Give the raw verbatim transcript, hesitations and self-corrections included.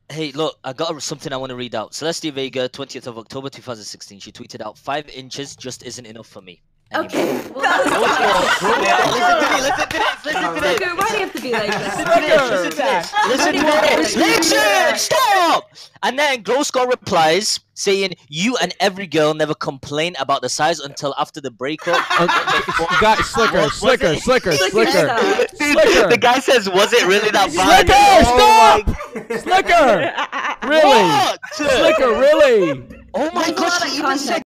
Hey, look, I got something I want to read out. Celestia Vega, twentieth of October two thousand sixteen. She tweeted out, five inches just isn't enough for me. Okay. Well, listen to this, listen to this. Slicker, why do you have to be like this? Listen to this, listen to this, listen, stop! And then Glow Score replies, saying, you and every girl never complain about the size until after the breakup. Guy, slicker, slicker, slicker, slicker, Dude, slicker. the guy says, was it really that bad? Slicker, stop! Slicker! Really? What? Slicker, really? Oh my There's a lot gosh, of he even context. said